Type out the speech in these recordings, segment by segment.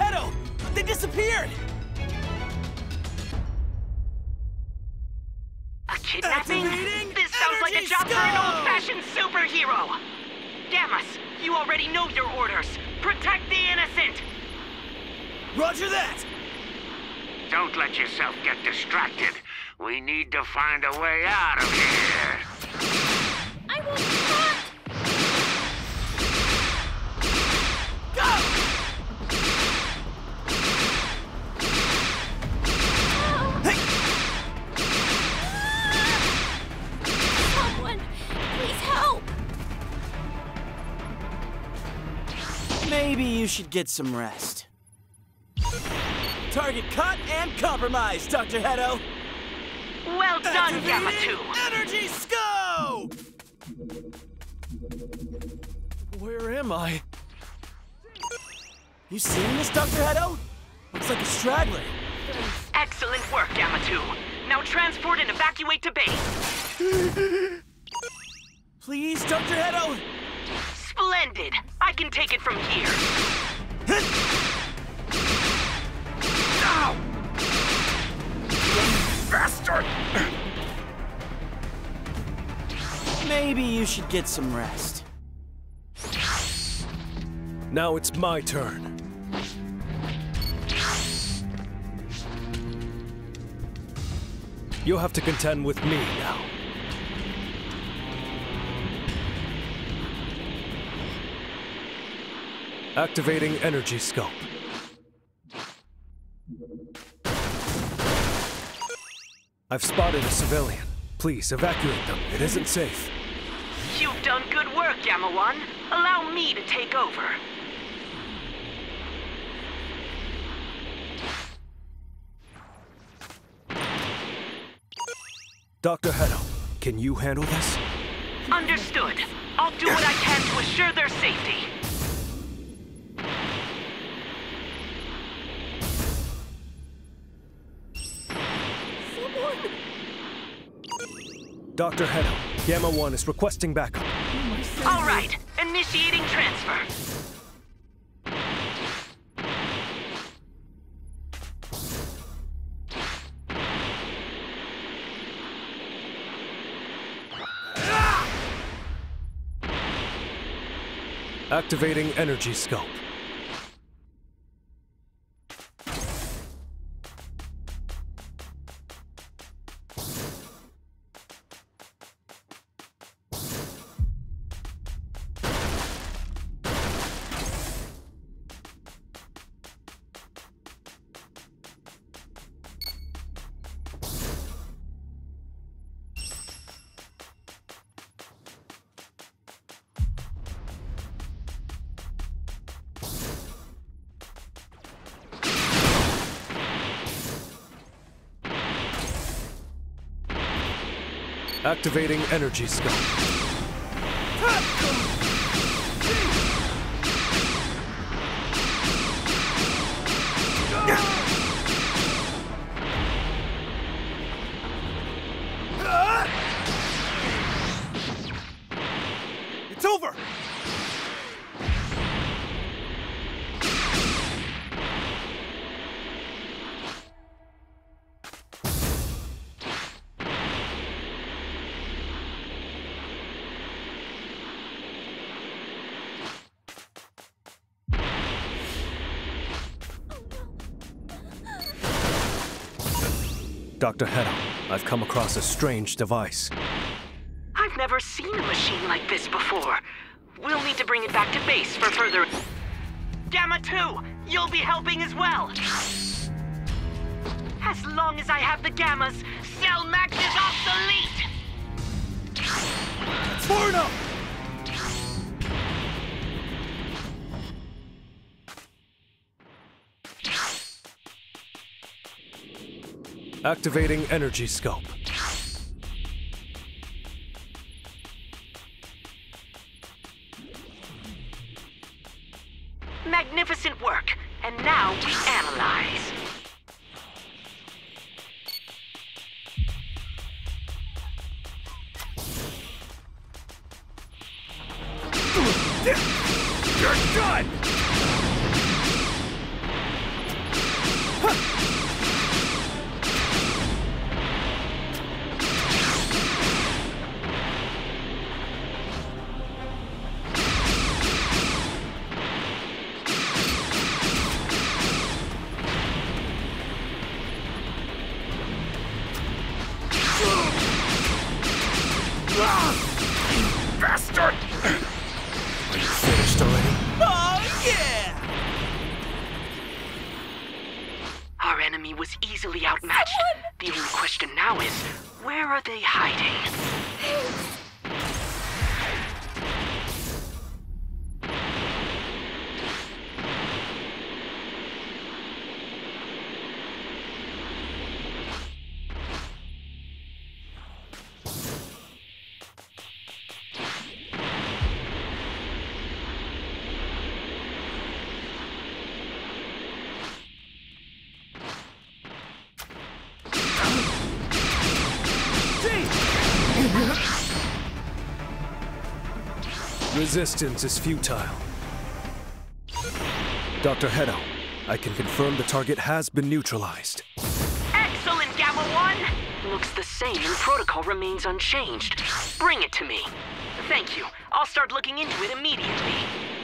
Hedo! They disappeared! A kidnapping? Activating This sounds like a energy job for an skull! old-fashioned superhero! Gammas, you already know your orders. Protect the innocent! Roger that! Don't let yourself get distracted. We need to find a way out of here. I will not! Go! Hey! Someone, please help! Maybe you should get some rest. Target cut and compromised, Dr. Hedo! Well done, Gamma 2! Energy scope! Where am I? You seeing this, Dr. Hedo? Looks like a straggler. Excellent work, Gamma 2. Now transport and evacuate to base. Please, Dr. Hedo? Splendid! I can take it from here. Ow! Bastard! Maybe you should get some rest. Now it's my turn. You'll have to contend with me now. Activating energy scope. I've spotted a civilian. Please evacuate them. It isn't safe. You've done good work, Gamma 1. Allow me to take over. Dr. Hedo, can you handle this? Understood. I'll do what I can to assure their safety. Dr. Hedo, Gamma 1 is requesting backup. All right, initiating transfer. Activating energy scope. Activating energy scope. It's over! Dr. Hedo, I've come across a strange device. I've never seen a machine like this before. We'll need to bring it back to base for further... Gamma 2, you'll be helping as well. As long as I have the Gammas, Cell Max is obsolete! Forno! Activating energy scope. Magnificent work. And now we analyze. You're done! Bastard! Are you finished already? Oh, yeah! Our enemy was easily outmatched. The only question now is, where are they hiding? Resistance is futile. Dr. Hedo, I can confirm the target has been neutralized. Excellent, Gamma 1! Looks the same and protocol remains unchanged. Bring it to me. Thank you. I'll start looking into it immediately.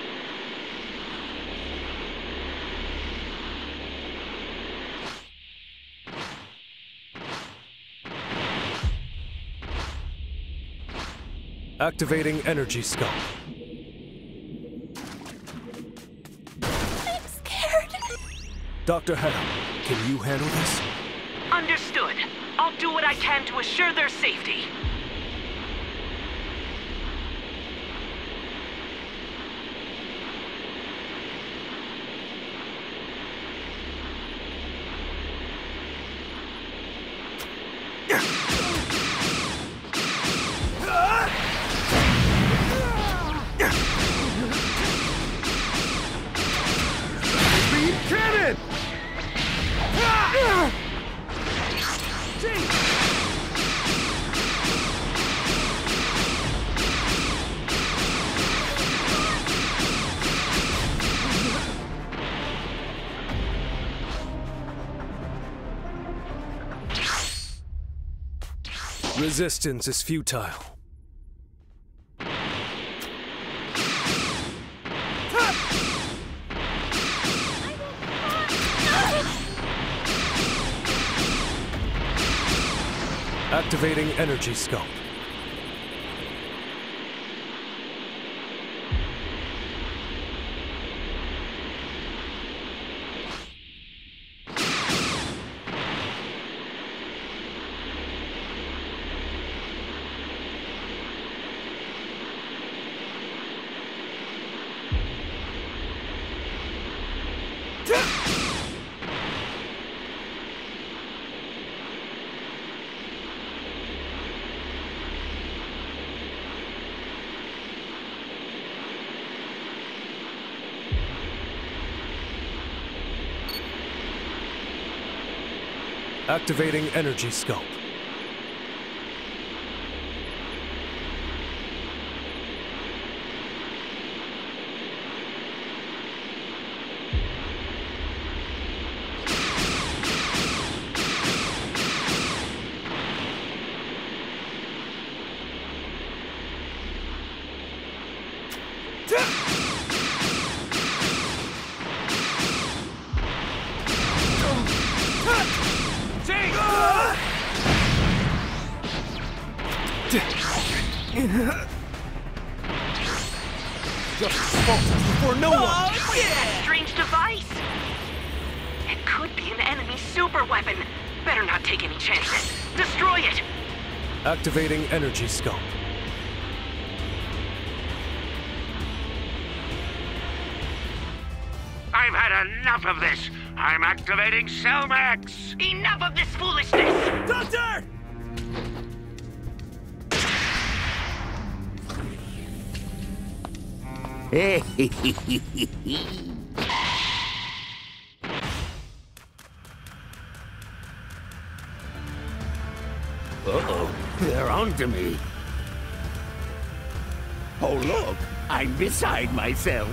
Activating energy scope. I'm scared. Dr. Hedo, can you handle this? Understood. I'll do what I can to assure their safety. Cannon! Resistance is futile. Activating energy scope. Activating energy scope. Just falters before no one! Oh, yeah! Strange device! It could be an enemy super weapon. Better not take any chances. Destroy it! Activating energy scope. I've had enough of this. I'm activating Cellmax. Enough of this foolishness! Doctor! Uh-oh, they're onto me. Oh, look, I'm beside myself.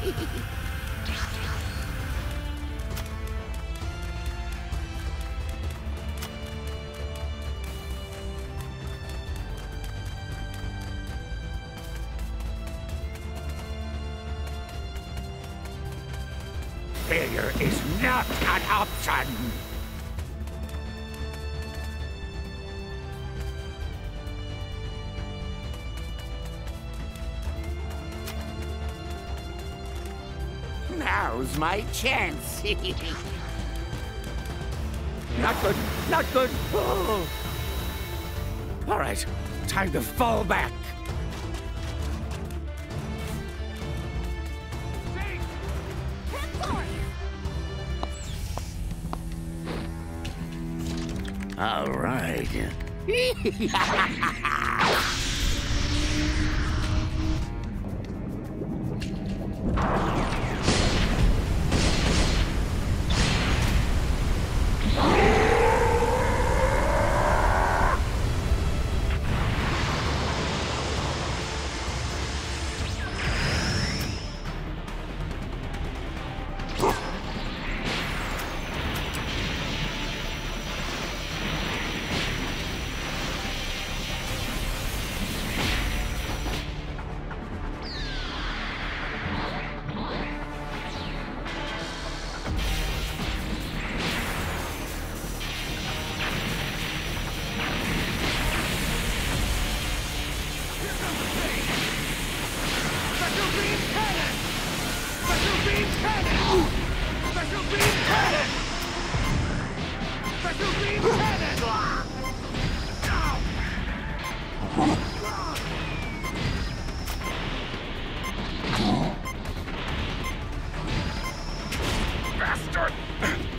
Failure is not an option. my chance. Not good, not good. Oh. All right, time to fall back. All right. Bastard!